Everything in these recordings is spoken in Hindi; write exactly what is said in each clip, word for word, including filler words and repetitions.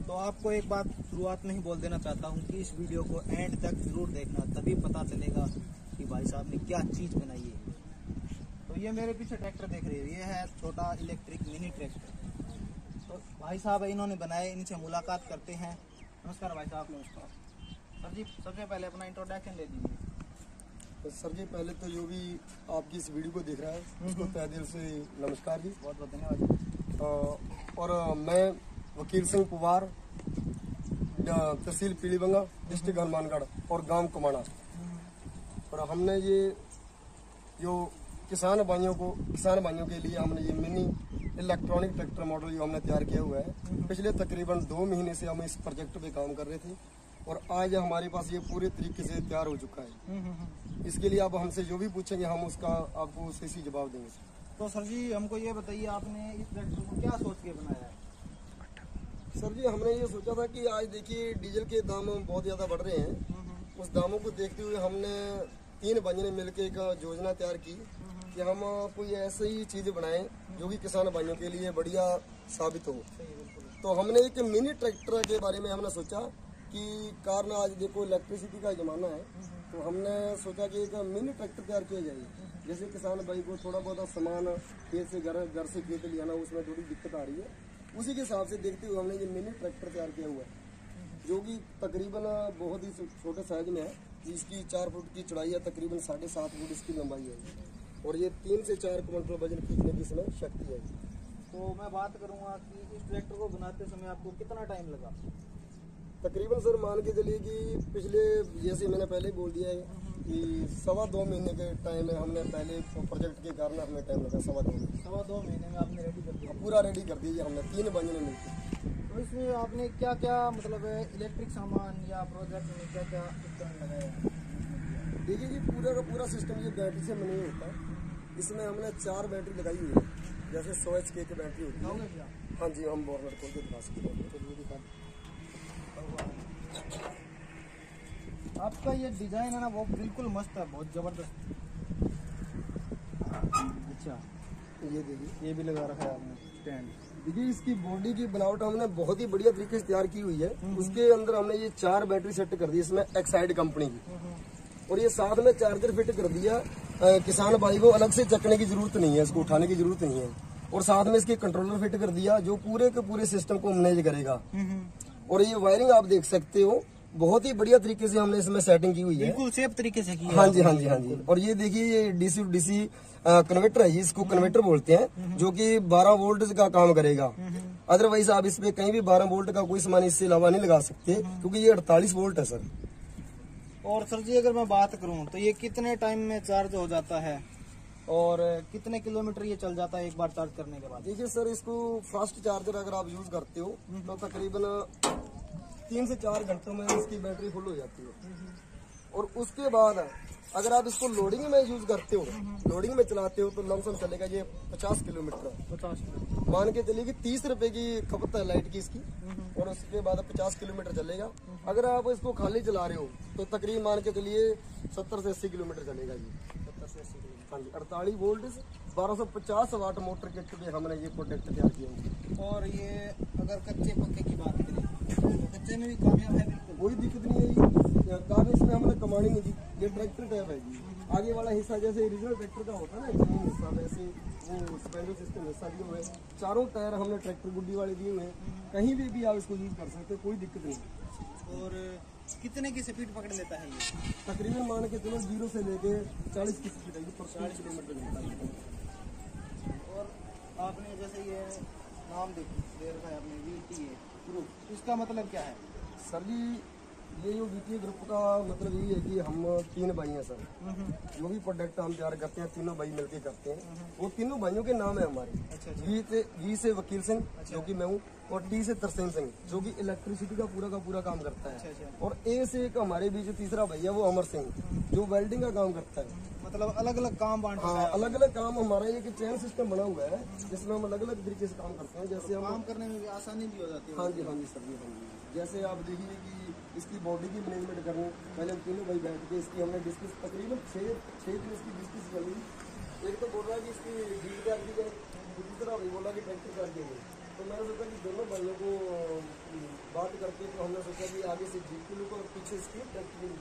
तो आपको एक बात शुरुआत में ही बोल देना चाहता हूँ कि इस वीडियो को एंड तक जरूर देखना, तभी पता चलेगा कि भाई साहब ने क्या चीज़ बनाई है। तो ये मेरे पीछे ट्रैक्टर देख रहे हो, ये है छोटा इलेक्ट्रिक मिनी ट्रैक्टर। तो भाई साहब इन्होंने बनाए, इनसे मुलाकात करते हैं। नमस्कार भाई साहब। नमस्कार सर जी। सबसे पहले अपना इंट्रोडक्शन दे दीजिए। तो सर जी पहले तो जो भी आपकी इस वीडियो को देख रहा है उसको तहे दिल से नमस्कार जी, बहुत बहुत धन्यवाद। और मैं वकील सिंह पुवार, तहसील पीलीबंगा, डिस्ट्रिक्ट हनुमानगढ़ और गांव कुमाना। और हमने ये जो किसान भाइयों को किसान भाइयों के लिए हमने ये मिनी इलेक्ट्रॉनिक ट्रैक्टर मॉडल जो हमने तैयार किया हुआ है। पिछले तकरीबन दो महीने से हम इस प्रोजेक्ट पे काम कर रहे थे और आज हमारे पास ये पूरे तरीके से तैयार हो चुका है। इसके लिए आप हमसे जो भी पूछेंगे हम उसका आपको सही जवाब देंगे। तो सर जी हमको ये बताइए, आपने इस ट्रैक्टर को क्या सोच के बनाया है? सर जी हमने ये सोचा था कि आज देखिए डीजल के दाम बहुत ज़्यादा बढ़ रहे हैं। उस दामों को देखते हुए हमने तीन भाइयों ने मिलकर एक योजना तैयार की कि हम कोई ऐसी ही चीज़ बनाएं जो कि किसान भाइयों के लिए बढ़िया साबित हो। तो हमने एक मिनी ट्रैक्टर के बारे में हमने सोचा कि कारण आज देखो इलेक्ट्रिसिटी का ज़माना है, तो हमने सोचा कि एक मिनी ट्रैक्टर तैयार किया जाए। जैसे किसान भाई को थोड़ा बहुत सामान खेत से घर घर से खेत ले आना, उसमें थोड़ी दिक्कत आ रही है, उसी के हिसाब से देखते हुए हमने ये मिनी ट्रैक्टर तैयार किया हुआ है जो कि तकरीबन बहुत ही छोटे साइज में है। जिसकी चार फुट की चौड़ाई है, तकरीबन साढ़े सात फुट इसकी लंबाई है और ये तीन से चार क्विंटल वजन खींचने की इसमें शक्ति है। तो मैं बात करूंगा कि इस ट्रैक्टर को बनाते समय आपको कितना टाइम लगा? तकरीबन सर मान के चलिए कि पिछले जैसे मैंने पहले बोल दिया है कि सवा दो महीने के टाइम में हमने पहले प्रोजेक्ट के कारण हमें टाइम लगा सवा दो महीने सवा दो महीने में आपने रेडी कर दिया? पूरा रेडी कर दिया हमने तीन बंजने मिलकर। तो इसमें आपने क्या क्या मतलब इलेक्ट्रिक सामान या प्रोजेक्ट में क्या क्या सिस्टम लगाया? देखिए ये पूरा का पूरा सिस्टम ये बैटरी से बनी होता है। इसमें हमने चार बैटरी लगाई हुई है, जैसे सौ एच के की बैटरी होती है। हाँ जी, हम बॉर्नर खोल के दिखा सकते हैं। आपका ये डिजाइन है ना, वो बिल्कुल मस्त है, बहुत जबरदस्त। अच्छा ये देखिए ये भी लगा रखा है आपने स्टैंड। देखिए इसकी बॉडी की बनावट हमने बहुत ही बढ़िया तरीके से तैयार की हुई है। उसके अंदर हमने ये चार बैटरी सेट कर दी इसमें एक्साइड कंपनी की, और ये साथ में चार्जर फिट कर दिया। आ, किसान भाई को अलग से चकने की जरूरत नहीं है, इसको उठाने की जरूरत नहीं है। और साथ में इसके कंट्रोलर फिट कर दिया जो पूरे के पूरे सिस्टम को मैनेज करेगा। और ये वायरिंग आप देख सकते हो, बहुत ही बढ़िया तरीके से हमने इसमें सेटिंग की हुई है, बिल्कुल सेफ तरीके से की है। हाँ जी हाँ जी हाँ जी। और ये देखिए ये डीसी टू डीसी कन्वर्टर है, इसको कन्वर्टर बोलते हैं, जो कि बारह वोल्ट का काम करेगा। अदरवाइज आप इसमें कहीं भी बारह वोल्ट का कोई सामान इससे अलावा नहीं लगा सकते, क्योंकि ये अड़तालीस वोल्ट है सर। और सर जी अगर मैं बात करूं तो ये कितने टाइम में चार्ज हो जाता है और कितने किलोमीटर ये चल जाता है एक बार चार्ज करने के बाद? देखिए सर इसको फास्ट चार्जर अगर आप यूज करते हो तो तकरीबन तीन से चार घंटों में इसकी बैटरी फुल हो जाती है। और उसके बाद अगर आप इसको लोडिंग में यूज करते हो, लोडिंग में चलाते हो, तो लमसम चलेगा ये पचास किलोमीटर। पचास किलोमीटर मान के चलिए कि तीस रुपए की खपत है लाइट की इसकी, और उसके बाद पचास किलोमीटर चलेगा। अगर आप इसको खाली चला रहे हो तो तकरीबन मान के चलिए सत्तर से अस्सी किलोमीटर चलेगा ये। सत्तर से अस्सी किलोमीटर। हाँ जी, अड़तालीस वोल्ट बारह सौ पचास वाट मोटर किट पे हमने ये प्रोडक्ट तैयार किया। और ये अगर कच्चे पक्के की बात करें तो कच्चे में भी कामयाब है बिल्कुल, कोई दिक्कत नहीं है। काम इसमें हमने कमानी नहीं दी। ये ट्रैक्टर टाइप है जी, आगे वाला हिस्सा जैसे ओरिजिनल ट्रैक्टर का होता है ना जमीन हिस्सा, वैसे वो स्पेंडल सिस्टम हिस्सा दिए हुए। चारों टायर हमने ट्रैक्टर गुड्डी वाले दिए हुए हैं, कहीं भी भी आप इसको यूज कर सकते हैं, कोई दिक्कत नहीं। और कितने की स्पीड पकड़ लेता है ये? तकरीबन मान के चलो जीरो से लेके चालीस की स्पीड है पर चालीस किलोमीटर मिलता है। और आपने जैसे ये नाम दे दे रखा है आपने वी टी ए ग्रुप, इसका मतलब क्या है? सर जी ये जो वीटी ग्रुप का मतलब ये है कि हम तीन भाई हैं सर, जो भी प्रोडक्ट हम तैयार करते हैं तीनों भाई मिलके करते हैं। वो तीनों भाइयों के नाम है हमारे। अच्छा, अच्छा। वी से वी से वकील सिंह जो कि मैं हूँ, और टी से तरसेम सिंह जो कि इलेक्ट्रिसिटी का पूरा का पूरा काम करता है। अच्छा, अच्छा। और ए से एक हमारे बीच तीसरा भैया वो अमर सिंह जो वेल्डिंग का काम करता है। मतलब अलग अलग काम बांटा हाँ, है। अलग अलग काम हमारा एक चैन सिस्टम बना हुआ है जिसमें हम अलग अलग तरीके से काम करते हैं। जैसे हम काम करने में भी आसानी भी हो जाती है। हाँ जी हाँ जी सर जी हाँ जी। जैसे आप देखिए कि इसकी बॉडी की मैनेजमेंट करनी, पहले हम तीनों भाई बैठ के इसकी हमने डिस्कस तकरीबन छः छः दिन इसकी डिस्कस कर ली। एक तो बोल रहा है कि इसकी डील कर दी जाए, दूसरा भाई बोला कि ट्रैक्टर कर देंगे। तो मैंने सोचा कि दोनों भाइयों को बात की, तो हमने सोचा कि आगे से जीप की लुक और पीछे इसकी ट्रैक्टर की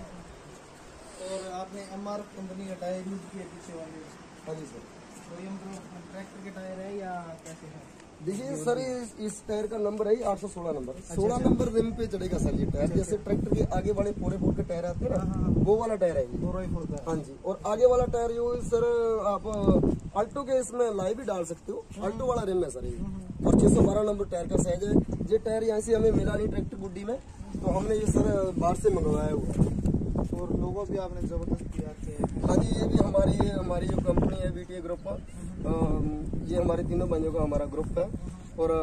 लुक। और आपने एम आर कंपनी का टायर यूज किया पीछे वाले? हाँ जी सर। तो ये मतलब ट्रैक्टर के टायर है या कैसे है? देखिए सर, इस, इस टायर का नंबर है आठ सौ सोलह नंबर। सोलह नंबर रिम पे चढ़ेगा सर ये टायर। जैसे ट्रैक्टर के आगे वाले फोर फोर के टायर आते हैं ना, वो वाला टायर है ये। हाँ जी। और आगे वाला टायर जो सर आप अल्टो के इसमें लाई भी डाल सकते हो, अल्टो वाला रिम है सर ये। और छह सौ बारह नंबर टायर का साइज है। ये टायर यहाँ से हमें मिला नहीं ट्रैक्टर गुड्डी में, तो हमने ये सर बाहर से मंगवाया हुआ है। और लोगो भी आपने जबरदस्त किया है। हाँ जी, ये भी हमारी हमारी जो कंपनी है बी टी ए ग्रुप, ये हमारे तीनों भाइयों का हमारा ग्रुप है। और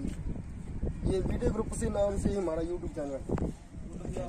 ये बी टी ए ग्रुप से नाम से ही हमारा यूट्यूब चैनल है।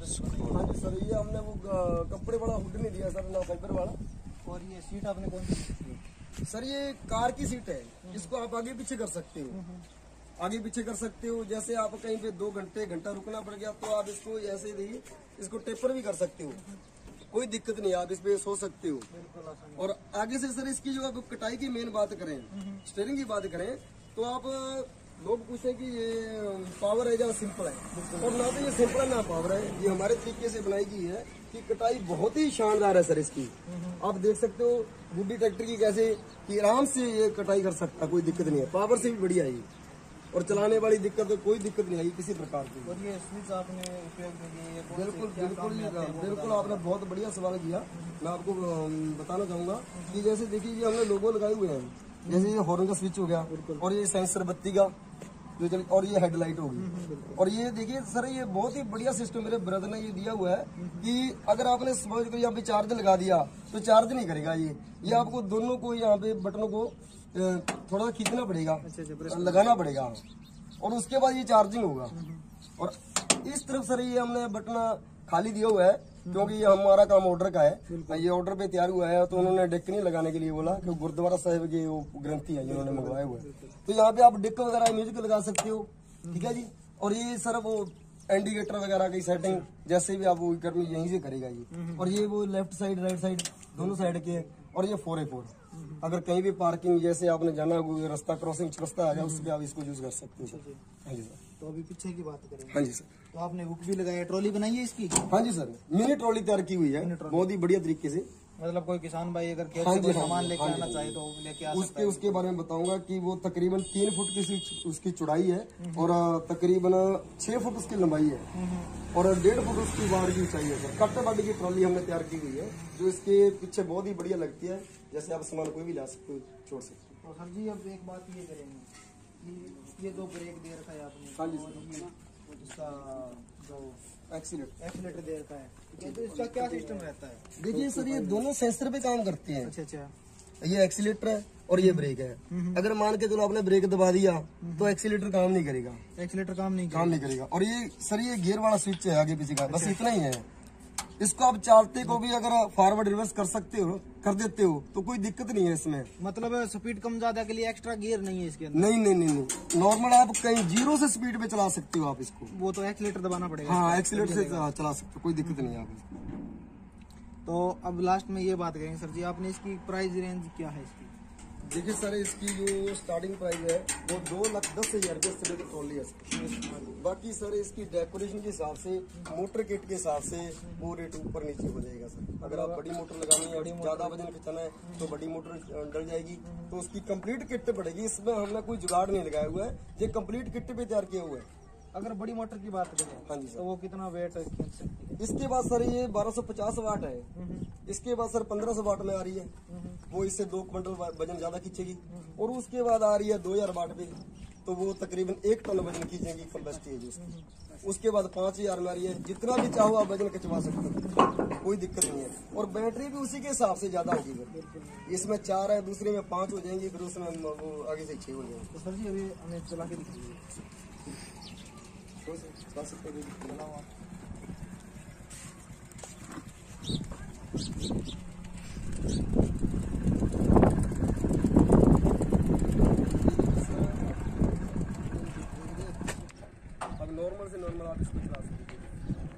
हाँ जी सर, ये हमने वो कपड़े वाला हुड नहीं दिया सर, ना बम्पर वाला। और ये सीट आपने कौन सी दी है? सर ये कार की सीट है, इसको आप आगे पीछे कर सकते हो, आगे पीछे कर सकते हो। जैसे आप कहीं पे दो घंटे घंटा रुकना पड़ गया तो आप इसको ऐसे ही इसको टेपर भी कर सकते हो, कोई दिक्कत नहीं, आप इस पे सो सकते हो। और आगे से सर इसकी जो आप कटाई की मेन बात करें, स्टीयरिंग की बात करें, तो आप लोग पूछे कि ये पावर है या सिंपल है, और ना तो ये सिंपल है ना पावर है। ये हमारे तरीके से बनाई गई है कि कटाई बहुत ही शानदार है सर इसकी। आप देख सकते हो गुड्डी ट्रैक्टर की कैसे कि आराम से ये कटाई कर सकता, कोई दिक्कत नहीं है। पावर से भी बढ़िया है ये, और चलाने वाली दिक्कत कोई दिक्कत नहीं आई किसी प्रकार की। और ये स्विच आपने उपयोग में लिए? बिल्कुल बिल्कुल बिल्कुल, आपने बहुत बढ़िया सवाल किया। मैं आपको बताना चाहूंगा कि जैसे देखिए ये हमने लोगो लगाए हुए हैं, जैसे ये हॉर्न का स्विच हो गया, और ये सेंसर बत्ती का जो चल, और ये हेडलाइट होगी। और ये देखिए सर, ये बहुत ही बढ़िया सिस्टम मेरे ब्रदर ने ये दिया हुआ है कि अगर आपने समझ कर यहाँ पे चार्ज लगा दिया तो चार्ज नहीं करेगा ये ये आपको दोनों को यहाँ पे बटनों को थोड़ा सा खींचना पड़ेगा, लगाना पड़ेगा, और उसके बाद ये चार्जिंग होगा। और इस तरफ सर ये हमने बटन खाली दिया हुआ है क्योंकि ये हमारा काम ऑर्डर का है। ये ऑर्डर पे तैयार हुआ है, तो उन्होंने डेक नहीं लगाने के लिए बोला कि गुरुद्वारा साहिब के वो ग्रंथी है जिन्होंने मंगवाए हुए हैं। तो यहाँ पे आप डेक वगैरह म्यूजिक लगा सकते हो, ठीक है जी। और ये सर वो इंडिकेटर वगैरह की सेटिंग जैसे भी आप वो कर्मी यहीं से करेगा ये। और ये वो लेफ्ट साइड राइट साइड दोनों साइड के, और ये फोर ए फोर अगर कहीं भी पार्किंग जैसे आपने जाना रास्ता क्रॉसिंग रास्ता आ गया उस पर आप इसको यूज कर सकते हो। हाँ जी सर। तो अभी पीछे की बात करें। हाँ जी सर। तो आपने हुक भी लगाया, ट्रॉली बनाई है इसकी? हाँ जी सर, मिनी ट्रॉली तैयार की हुई है बहुत ही बढ़िया तरीके से। मतलब कोई किसान भाई अगर खेत हाँ से जी, कोई हाँ सामान जी, लेके हाँ जी, आना चाहे तो लेके आ उसके सकता है। उसके बारे में बताऊंगा कि वो तकरीबन तीन फुट की सी- उसकी चौड़ाई है, और तकरीबन छह फुट उसकी लंबाई है, और डेढ़ फुट उसकी बाढ़ की ऊंचाई है सर। कट्टे बाटी की ट्रॉली हमने तैयार की हुई है जो इसके पीछे बहुत ही बढ़िया लगती है। जैसे आप सामान कोई भी ला सकते हो, छोड़ सकते हो। तो सर जी अब एक बात ये करेंगे कि ये दो ब्रेक दे रखा है आपने। हाँ जी और ये इसका जो एक्सीलेटर एक्सीलेटर दे रखा है, तो इसका क्या सिस्टम रहता है? देखिए सर, ये दोनों सेंसर पे काम करते हैं। अच्छा अच्छा। ये एक्सीलेटर है और ये ब्रेक है। अगर मान के चलो आपने ब्रेक दबा दिया तो एक्सीलेटर काम नहीं करेगा, एक्सीलेटर काम नहीं काम नहीं करेगा। और ये सर ये गियर वाला स्विच है आगे पीछे का, बस इतना ही है। इसको आप चालते को भी अगर फॉरवर्ड रिवर्स कर सकते हो, कर देते हो, तो कोई दिक्कत नहीं है इसमें। मतलब स्पीड कम ज्यादा के लिए एक्स्ट्रा गियर नहीं है इसके अंदर? नहीं नहीं नहीं नहीं, नॉर्मल आप कहीं जीरो से स्पीड पे चला सकते हो आप इसको। वो तो एक्सीलेटर दबाना पड़ेगा? हाँ, एक्सीलेटर से चला सकते हो, कोई दिक्कत नहीं है आप। तो अब लास्ट में ये बात करेंगे सर जी, आपने इसकी प्राइस रेंज क्या है इसकी? देखिए सर, इसकी जो स्टार्टिंग प्राइस है वो दो लाख दस हजार रुपये से लेकर ट्रॉली है। बाकी सर इसकी डेकोरेशन के हिसाब से, मोटर किट के हिसाब से वो रेट ऊपर नीचे हो जाएगा सर। अगर आप बड़ी मोटर लगानी है, ज्यादा वजन खिंचाना है, तो बड़ी मोटर डल जाएगी, तो उसकी कंप्लीट किट पड़ेगी। इसमें हमने कोई जुगाड़ नहीं लगाया हुआ है, ये कंप्लीट किट पे तैयार किया हुआ है। अगर बड़ी मोटर की बात करें, हाँ जी सर, तो वो कितना वेट खींच सकती है? इसके बाद सर ये बारह सौ पचास वाट है, इसके बाद सर पंद्रह सौ वाट में आ रही है, वो इससे दो क्विंटल वजन ज्यादा खींचेगी। और उसके बाद आ रही है दो हजार वाट पे, तो वो तकरीबन एक टन वजन खींचेगी कैपेसिटी है उसकी। उसके बाद पांच हजार में आ रही है, जितना भी चाहो आप वजन खिंचवा सकते हो, कोई दिक्कत नहीं है। और बैटरी भी उसी के हिसाब से ज्यादा होगी, इसमें चार है, दूसरे में पांच हो जाएंगी, फिर उसमें वो आगे से छह हो जाएंगे। तो सर जी अभी हमें चला के दिखाइए। चला सकते हो। अब नॉर्मल से नॉर्मल आप इसको चला सकते हो।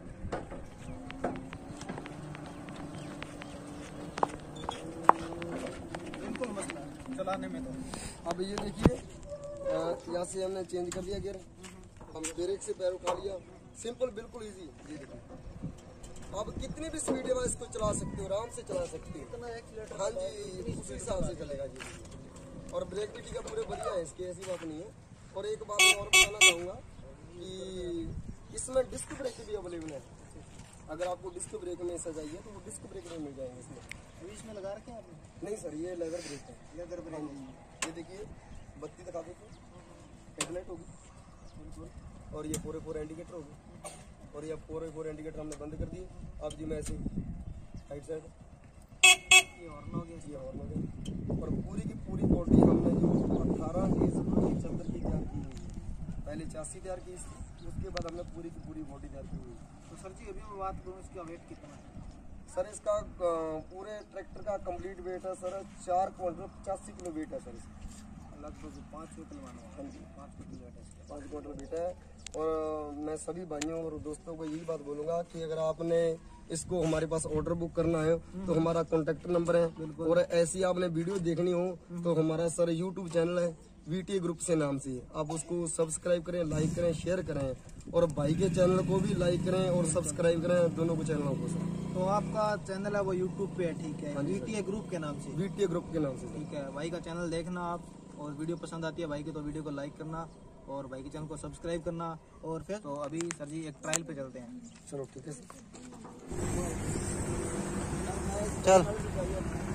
बिल्कुल मसला चलाने में। तो अब ये देखिए, यहाँ से हमने चेंज कर दिया गियर, हम ब्रेक से पैर उठा लिया, सिंपल बिल्कुल इजी। ये देखिए आप कितनी भी स्पीड में इसको चला सकते हो, आराम से चला सकते हो। इतना एक्सीलेटर हाँ जी, उसी हिसाब से चलेगा जी। और ब्रेक भी ठीक है, पूरे बढ़िया है इसकी, ऐसी बात नहीं है। और एक बात मैं और बताना चाहूँगा कि इसमें डिस्क ब्रेक भी अवेलेबल है। अगर आपको डिस्क ब्रेक में ऐसा चाहिए तो वो डिस्क ब्रेक में मिल जाएंगे इसमें। अभी इसमें लगा रखे हैं आपने? नहीं सर, ये लेदर ब्रेक है। Leather brake. ये देखिए बत्ती दिखा देते, हेडलाइट होगी और ये पूरे पूरे इंडिकेटर होगी। और ये पूरे पूरे इंडिकेटर हमने बंद कर दिए। अब जी मैं ऐसे साइड साइड ये हॉर्न हो गया, ये हॉर्न हो गया। और पूरी की पूरी बॉडी हमने जो अठारह गेज की चंद्र की तैयार की हुई है। पहले चासी तैयार की, उसके बाद हमने पूरी की पूरी बॉडी तैयार की हुई है। तो सर जी अभी मैं बात करूँ इसका वेट कितना है? सर इसका अ, पूरे ट्रैक्टर का कंप्लीट वेट है सर चार क्विंटल पचासी किलो वेट है सर इसका। लगभग पाँच क्विंटल मानो। हाँ जी, पाँच क्विंटल वेट है इसका। पाँच क्विंटल वेट है। और मैं सभी भाइयों और दोस्तों को यही बात बोलूँगा कि अगर आपने इसको हमारे पास ऑर्डर बुक करना है तो हमारा कॉन्टैक्ट नंबर है। और ऐसी आपने वीडियो देखनी हो तो हमारा सर यूट्यूब चैनल है वीटी ग्रुप से नाम से, आप उसको सब्सक्राइब करें, लाइक करें, शेयर करें। और भाई के चैनल को भी लाइक करें और सब्सक्राइब करें, दोनों को चैनलों को सर। तो आपका चैनल है वो यूट्यूब पे है, ठीक है, हाँ जी, वीटीए ग्रुप के नाम से। वीटी ग्रुप के नाम से सर। ठीक है, भाई का चैनल देखना आप, और वीडियो पसंद आती है भाई की तो वीडियो को लाइक करना और भाई के चैनल को सब्सक्राइब करना। और फिर तो अभी सर जी एक ट्रायल पे चलते हैं। चलो ठीक है सर, चल।